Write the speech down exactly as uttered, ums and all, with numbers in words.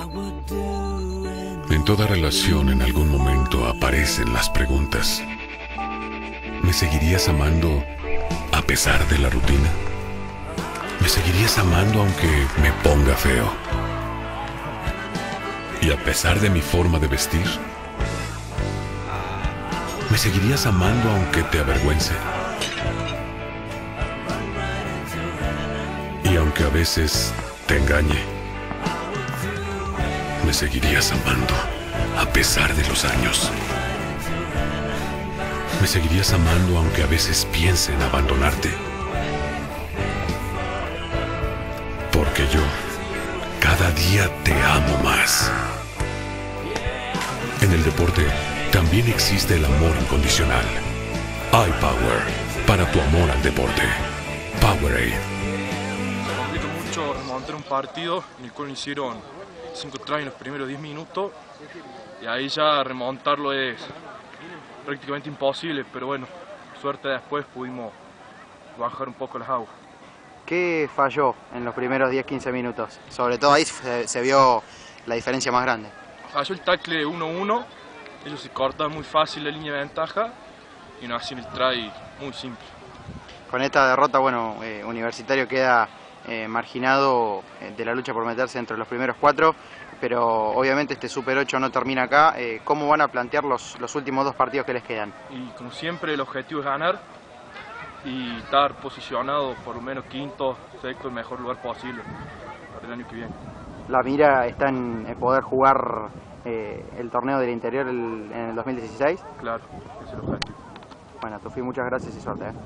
En toda relación en algún momento aparecen las preguntas. ¿Me seguirías amando a pesar de la rutina? ¿Me seguirías amando aunque me ponga feo? ¿Y a pesar de mi forma de vestir? ¿Me seguirías amando aunque te avergüence? Y aunque a veces te engañe, ¿me seguirías amando a pesar de los años? ¿Me seguirías amando aunque a veces piense en abandonarte? Porque yo cada día te amo más. En el deporte también existe el amor incondicional. iPower, para tu amor al deporte. Powerade. Me complica mucho remontar un partido en el cual me hicieron cinco tries en los primeros diez minutos y ahí ya remontarlo es prácticamente imposible, pero bueno, suerte después pudimos bajar un poco las aguas. ¿Qué falló en los primeros diez a quince minutos? Sobre todo ahí se, se vio la diferencia más grande. Falló el tackle uno uno, ellos se cortan muy fácil la línea de ventaja y nos hacen el try muy simple. Con esta derrota, bueno, eh, Universitario queda eh, marginado de la lucha por meterse entre los primeros cuatro, pero obviamente este Super ocho no termina acá. Eh, ¿Cómo van a plantear los, los últimos dos partidos que les quedan? Y como siempre el objetivo es ganar y estar posicionado por lo menos quinto, sexto, el mejor lugar posible para el año que viene. La mira está en poder jugar eh, el torneo del interior el, en el dos mil dieciséis. Claro, ese es el objetivo. Bueno, Tufi, muchas gracias y suerte. ¿eh?